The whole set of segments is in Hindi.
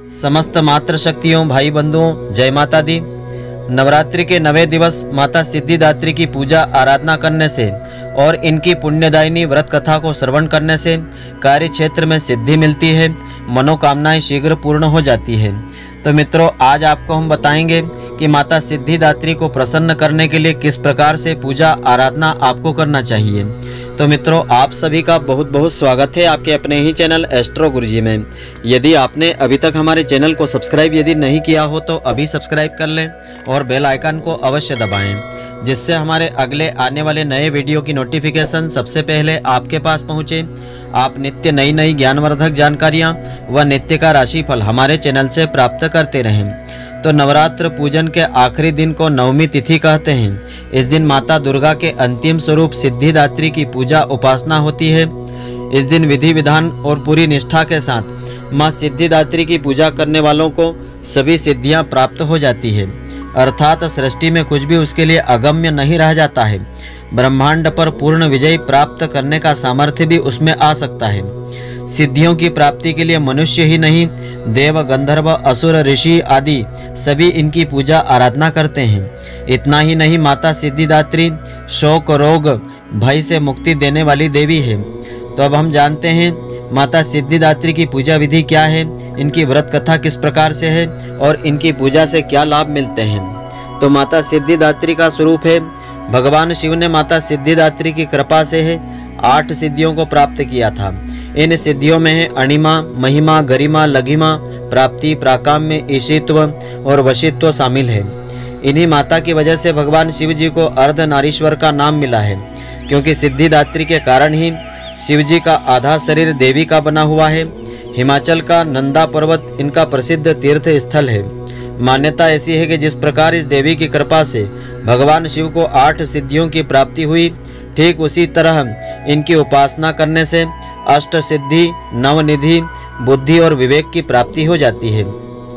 समस्त मातृ शक्तियों भाई बंधुओं जय माता दी। नवरात्रि के 9वें दिवस माता सिद्धिदात्री की पूजा आराधना करने से और इनकी पुण्यदायिनी व्रत कथा को श्रवण करने से कार्य क्षेत्र में सिद्धि मिलती है, मनोकामनाएं शीघ्र पूर्ण हो जाती है। तो मित्रों, आज आपको हम बताएंगे कि माता सिद्धिदात्री को प्रसन्न करने के लिए किस प्रकार से पूजा आराधना आपको करना चाहिए। तो मित्रों, आप सभी का बहुत बहुत स्वागत है आपके अपने ही चैनल एस्ट्रो गुरुजी में। यदि आपने अभी तक हमारे चैनल को सब्सक्राइब यदि नहीं किया हो तो अभी सब्सक्राइब कर लें और बेल आइकन को अवश्य दबाएं, जिससे हमारे अगले आने वाले नए वीडियो की नोटिफिकेशन सबसे पहले आपके पास पहुंचे। आप नित्य नई नई ज्ञानवर्धक जानकारियां व नित्य का राशिफल हमारे चैनल से प्राप्त करते रहें। तो नवरात्र पूजन के आखिरी दिन को नवमी तिथि कहते हैं। इस दिन माता दुर्गा के अंतिम स्वरूप सिद्धिदात्री की पूजा उपासना होती है। इस दिन विधि विधान और पूरी निष्ठा के साथ माँ सिद्धिदात्री की पूजा करने वालों को सभी सिद्धियां प्राप्त हो जाती है, अर्थात सृष्टि में कुछ भी उसके लिए अगम्य नहीं रह जाता है। ब्रह्मांड पर पूर्ण विजय प्राप्त करने का सामर्थ्य भी उसमें आ सकता है। सिद्धियों की प्राप्ति के लिए मनुष्य ही नहीं, देव गंधर्व असुर ऋषि आदि सभी इनकी पूजा आराधना करते हैं। इतना ही नहीं, माता सिद्धिदात्री शोक रोग भय से मुक्ति देने वाली देवी है। तो अब हम जानते हैं माता सिद्धिदात्री की पूजा विधि क्या है, इनकी व्रत कथा किस प्रकार से है और इनकी पूजा से क्या लाभ मिलते हैं। तो माता सिद्धिदात्री का स्वरूप है, भगवान शिव ने माता सिद्धिदात्री की कृपा से है 8 सिद्धियों को प्राप्त किया था। इन सिद्धियों में है अणिमा, महिमा, गरिमा, लघिमा, प्राप्ति, प्राकाम्य, ईशित्व और वशित्व शामिल है। इन्हीं माता की वजह से भगवान शिव जी को अर्धनारीश्वर का नाम मिला है, क्योंकि सिद्धिदात्री के कारण ही शिव जी का आधा शरीर देवी का बना हुआ है। हिमाचल का नंदा पर्वत इनका प्रसिद्ध तीर्थ स्थल है। मान्यता ऐसी है कि जिस प्रकार इस देवी की कृपा से भगवान शिव को 8 सिद्धियों की प्राप्ति हुई, ठीक उसी तरह इनकी उपासना करने से अष्ट सिद्धि, नवनिधि, बुद्धि और विवेक की प्राप्ति हो जाती है।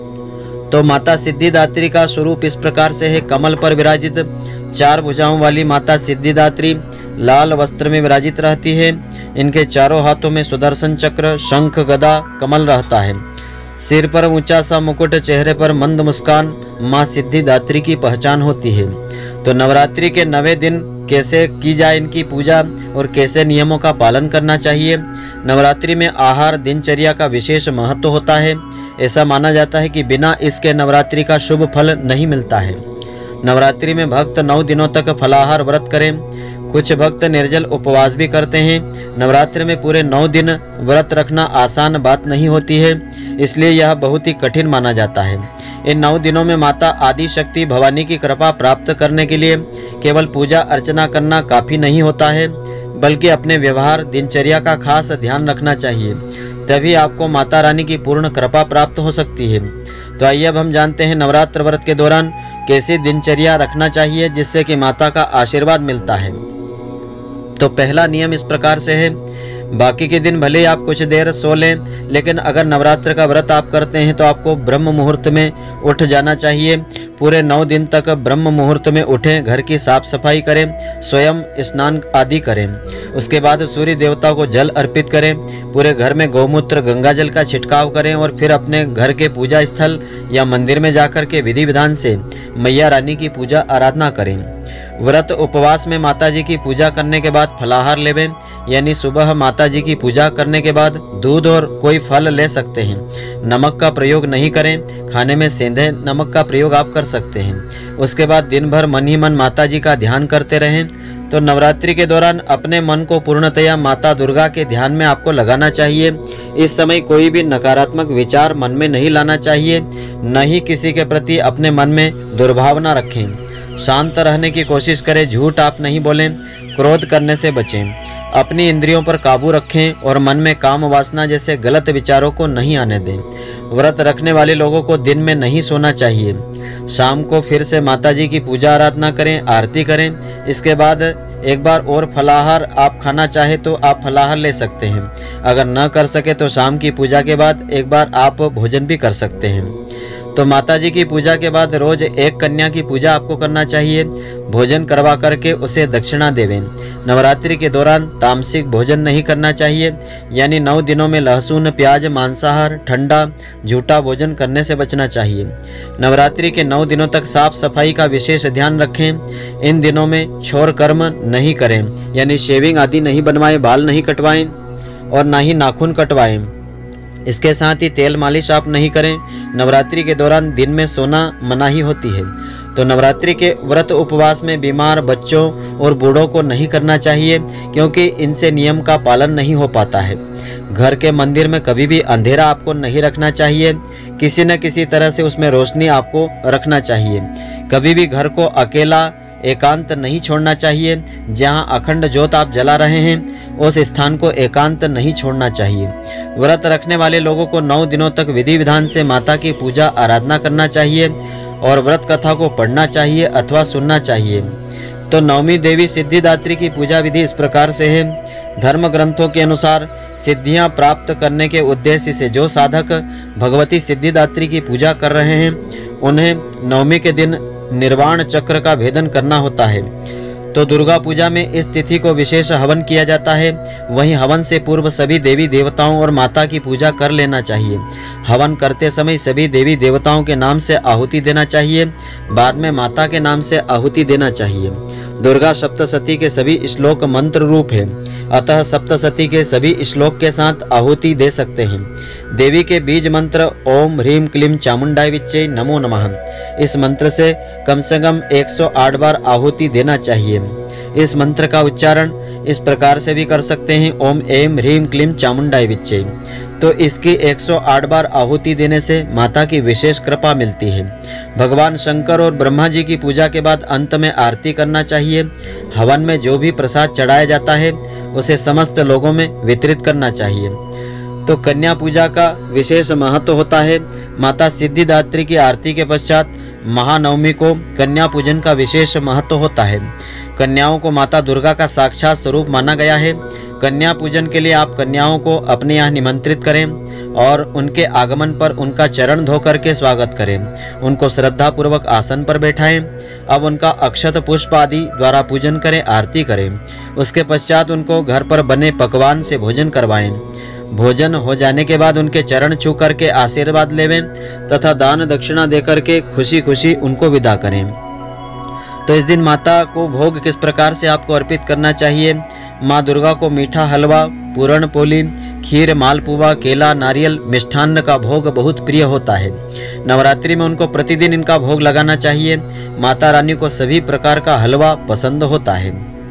तो माता सिद्धिदात्री का स्वरूप इस प्रकार से है। कमल पर विराजित 4 भुजाओं वाली माता सिद्धिदात्री लाल वस्त्र में विराजित रहती है। इनके चारों हाथों में सुदर्शन चक्र, शंख, गदा, कमल रहता है। सिर पर ऊंचा सा मुकुट, चेहरे पर मंद मुस्कान माँ सिद्धिदात्री की पहचान होती है। तो नवरात्रि के 9वें दिन कैसे की जाए इनकी पूजा और कैसे नियमों का पालन करना चाहिए। नवरात्रि में आहार दिनचर्या का विशेष महत्व होता है। ऐसा माना जाता है कि बिना इसके नवरात्रि का शुभ फल नहीं मिलता है। नवरात्रि में भक्त 9 दिनों तक फलाहार व्रत करें। कुछ भक्त निर्जल उपवास भी करते हैं। नवरात्रि में पूरे 9 दिन व्रत रखना आसान बात नहीं होती है, इसलिए यह बहुत ही कठिन माना जाता है। इन 9 दिनों में माता आदि शक्ति भवानी की कृपा प्राप्त करने के लिए केवल पूजा अर्चना करना काफी नहीं होता है, बल्कि अपने व्यवहार दिनचर्या का खास ध्यान रखना चाहिए, तभी आपको माता रानी की पूर्ण कृपा प्राप्त हो सकती है। तो आइए अब हम जानते हैं नवरात्र व्रत के दौरान कैसी दिनचर्या रखना चाहिए जिससे कि माता का आशीर्वाद मिलता है। तो पहला नियम इस प्रकार से है, बाकी के दिन भले आप कुछ देर सो लें, लेकिन अगर नवरात्र का व्रत आप करते हैं तो आपको ब्रह्म मुहूर्त में उठ जाना चाहिए। पूरे 9 दिन तक ब्रह्म मुहूर्त में उठें, घर की साफ सफाई करें, स्वयं स्नान आदि करें। उसके बाद सूर्य देवता को जल अर्पित करें। पूरे घर में गौमूत्र गंगा जल का छिड़काव करें और फिर अपने घर के पूजा स्थल या मंदिर में जाकर के विधि विधान से मैया रानी की पूजा आराधना करें। व्रत उपवास में माता जी की पूजा करने के बाद फलाहार लेवें, यानी सुबह माता जी की पूजा करने के बाद दूध और कोई फल ले सकते हैं। नमक का प्रयोग नहीं करें, खाने में सेंधे नमक का प्रयोग आप कर सकते हैं। उसके बाद दिन भर मन ही मन माता जी का ध्यान करते रहें। तो नवरात्रि के दौरान अपने मन को पूर्णतया माता दुर्गा के ध्यान में आपको लगाना चाहिए। इस समय कोई भी नकारात्मक विचार मन में नहीं लाना चाहिए, न ही किसी के प्रति अपने मन में दुर्भावना रखें। शांत रहने की कोशिश करें, झूठ आप नहीं बोलें, क्रोध करने से बचें। अपनी इंद्रियों पर काबू रखें और मन में काम वासना जैसे गलत विचारों को नहीं आने दें। व्रत रखने वाले लोगों को दिन में नहीं सोना चाहिए। शाम को फिर से माता जी की पूजा आराधना करें, आरती करें। इसके बाद एक बार और फलाहार आप खाना चाहे तो आप फलाहार ले सकते हैं। अगर न कर सके तो शाम की पूजा के बाद एक बार आप भोजन भी कर सकते हैं। तो माता जी की पूजा के बाद रोज एक कन्या की पूजा आपको करना चाहिए। भोजन करवा करके उसे दक्षिणा देवें। नवरात्रि के दौरान तामसिक भोजन नहीं करना चाहिए, यानी 9 दिनों में लहसुन, प्याज, मांसाहार, ठंडा, झूठा भोजन करने से बचना चाहिए। नवरात्रि के 9 दिनों तक साफ सफाई का विशेष ध्यान रखें। इन दिनों में छोर कर्म नहीं करें, यानी शेविंग आदि नहीं बनवाएं, बाल नहीं कटवाएं और ना ही नाखून कटवाएं। इसके साथ ही तेल मालिश आप नहीं करें। नवरात्रि के दौरान दिन में सोना मनाही होती है। तो नवरात्रि के व्रत उपवास में बीमार बच्चों और बूढ़ों को नहीं करना चाहिए, क्योंकि इनसे नियम का पालन नहीं हो पाता है। घर के मंदिर में कभी भी अंधेरा आपको नहीं रखना चाहिए। किसी न किसी तरह से उसमें रोशनी आपको रखना चाहिए। कभी भी घर को अकेला एकांत नहीं छोड़ना चाहिए। जहां अखंड ज्योत आप जला रहे हैं उस स्थान को एकांत नहीं छोड़ना चाहिए। व्रत रखने वाले लोगों को 9 दिनों तक विधि विधान से माता की पूजा आराधना करना चाहिए और व्रत कथा को पढ़ना चाहिए अथवा सुनना चाहिए। तो नवमी देवी सिद्धिदात्री की पूजा विधि इस प्रकार से है। धर्म ग्रंथों के अनुसार सिद्धियां प्राप्त करने के उद्देश्य से जो साधक भगवती सिद्धिदात्री की पूजा कर रहे हैं उन्हें नवमी के दिन निर्वाण चक्र का भेदन करना होता है। तो दुर्गा पूजा में इस तिथि को विशेष हवन किया जाता है। वहीं हवन से पूर्व सभी देवी देवताओं और माता की पूजा कर लेना चाहिए। हवन करते समय सभी देवी देवताओं के नाम से आहुति देना चाहिए। बाद में माता के नाम से आहुति देना चाहिए। दुर्गा सप्तशती के सभी श्लोक मंत्र रूप है, अतः सप्तशती के सभी श्लोक के साथ आहुति दे सकते हैं। देवी के बीज मंत्र ओम ह्रीम क्लीम चामुंडाय विच्चे नमो नमः, इस मंत्र से कम 108 बार आहुति देना चाहिए। इस मंत्र का उच्चारण इस प्रकार से भी कर सकते हैं, ओम ऐं ह्रीं क्लीं चामुंडाय विच्चे। तो इसकी 108 बार आहुति देने से माता की विशेष कृपा मिलती है। भगवान शंकर और ब्रह्मा जी की पूजा के बाद अंत में आरती करना चाहिए। हवन में जो भी प्रसाद चढ़ाया जाता है उसे समस्त लोगों में वितरित करना चाहिए। तो कन्या पूजा का विशेष महत्व होता है। माता सिद्धिदात्री की आरती के पश्चात महानवमी को कन्या पूजन का विशेष महत्व होता है। कन्याओं को माता दुर्गा का साक्षात स्वरूप माना गया है। कन्या पूजन के लिए आप कन्याओं को अपने यहाँ निमंत्रित करें और उनके आगमन पर उनका चरण धो करके स्वागत करें। उनको श्रद्धा पूर्वक आसन पर बैठाएं। अब उनका अक्षत पुष्प आदि द्वारा पूजन करें, आरती करें। उसके पश्चात उनको घर पर बने पकवान से भोजन करवाएं। भोजन हो जाने के बाद उनके चरण छू करके आशीर्वाद लेवें तथा दान दक्षिणा देकर के खुशी खुशी उनको विदा करें। तो इस दिन माता को भोग किस प्रकार से आपको अर्पित करना चाहिए? माँ दुर्गा को मीठा हलवा, पूरण पोली, खीर, मालपुआ, केला, नारियल, मिष्ठान्न का भोग बहुत प्रिय होता है। नवरात्रि में उनको प्रतिदिन इनका भोग लगाना चाहिए। माता रानी को सभी प्रकार का हलवा पसंद होता है।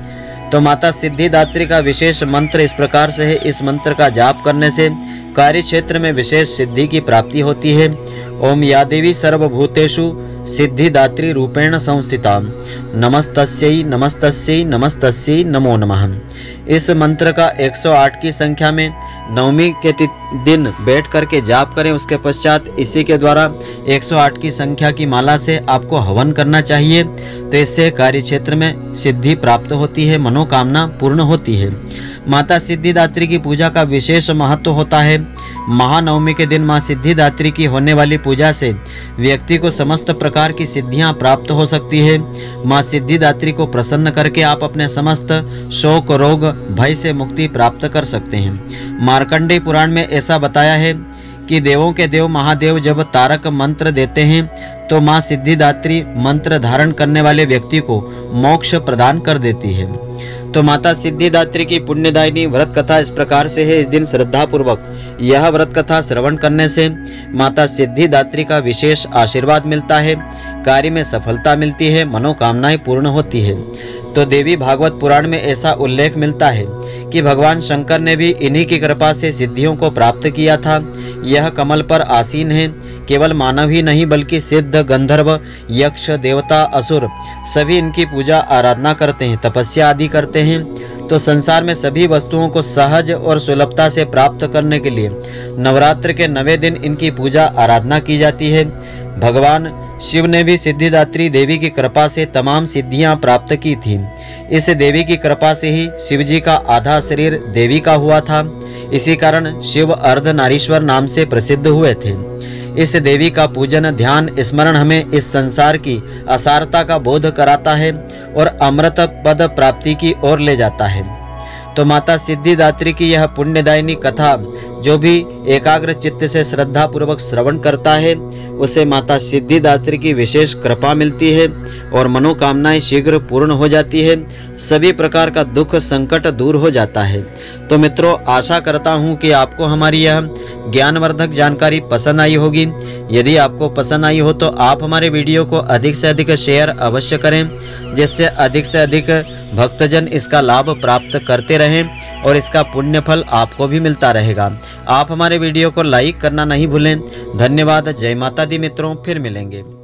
तो माता सिद्धिदात्री का विशेष मंत्र इस प्रकार से है। इस मंत्र का जाप करने से कार्य क्षेत्र में विशेष सिद्धि की प्राप्ति होती है। ओम या देवी सर्वभूतेषु सिद्धिदात्री रूपेण संस्थिता नमस्तस्यै नमस्तस्यै नमस्तस्यै नमो नमः। इस मंत्र का 108 की संख्या में नवमी के दिन बैठ करके जाप करें। उसके पश्चात इसी के द्वारा 108 की संख्या की माला से आपको हवन करना चाहिए। तो इससे कार्य क्षेत्र में सिद्धि प्राप्त होती है, मनोकामना पूर्ण होती है। माता सिद्धिदात्री की पूजा का विशेष महत्व होता है। महानवमी के दिन मां सिद्धिदात्री की होने वाली पूजा से व्यक्ति को समस्त प्रकार की सिद्धियां प्राप्त हो सकती है। मां सिद्धिदात्री को प्रसन्न करके आप अपने समस्त शोक, रोग, भय से मुक्ति प्राप्त कर सकते हैं। मार्कंडेय पुराण में ऐसा बताया है कि देवों के देव महादेव जब तारक मंत्र देते हैं तो मां सिद्धिदात्री मंत्र धारण करने वाले व्यक्ति को मोक्ष प्रदान कर देती है। तो माता सिद्धिदात्री की पुण्यदायिनी व्रत कथा इस प्रकार से है। इस दिन श्रद्धा पूर्वक यह व्रत कथा श्रवण करने से माता सिद्धिदात्री का विशेष आशीर्वाद मिलता है, कार्य में सफलता मिलती है, मनोकामनाएं पूर्ण होती है। तो देवी भागवत पुराण में ऐसा उल्लेख मिलता है कि भगवान शंकर ने भी इन्हीं की कृपा से सिद्धियों को प्राप्त किया था। यह कमल पर आसीन है। केवल मानव ही नहीं बल्कि सिद्ध, गंधर्व, यक्ष, देवता, असुर सभी इनकी पूजा आराधना करते हैं, तपस्या आदि करते हैं। तो संसार में सभी वस्तुओं को सहज और सुलभता से प्राप्त करने के लिए नवरात्र के 9वें दिन इनकी पूजा आराधना की जाती है। भगवान शिव ने भी सिद्धिदात्री देवी की कृपा से तमाम सिद्धियां प्राप्त की थी। इस देवी की कृपा से ही शिव जी का आधा शरीर देवी का हुआ था। इसी कारण शिव अर्धनारीश्वर नाम से प्रसिद्ध हुए थे। इस देवी का पूजन ध्यान स्मरण हमें इस संसार की असारता का बोध कराता है और अमृत पद प्राप्ति की ओर ले जाता है। तो माता सिद्धिदात्री की यह पुण्यदायिनी कथा जो भी एकाग्र चित्त से श्रद्धा पूर्वक श्रवण करता है उसे माता सिद्धिदात्री की विशेष कृपा मिलती है और मनोकामनाएं शीघ्र पूर्ण हो जाती है, सभी प्रकार का दुख संकट दूर हो जाता है। तो मित्रों, आशा करता हूं कि आपको हमारी यह ज्ञानवर्धक जानकारी पसंद आई होगी। यदि आपको पसंद आई हो तो आप हमारे वीडियो को अधिक से अधिक शेयर अवश्य करें, जिससे अधिक से अधिक भक्तजन इसका लाभ प्राप्त करते रहें और इसका पुण्य फल आपको भी मिलता रहेगा। आप हमारे वीडियो को लाइक करना नहीं भूलें। धन्यवाद। जय माता दी मित्रों, फिर मिलेंगे।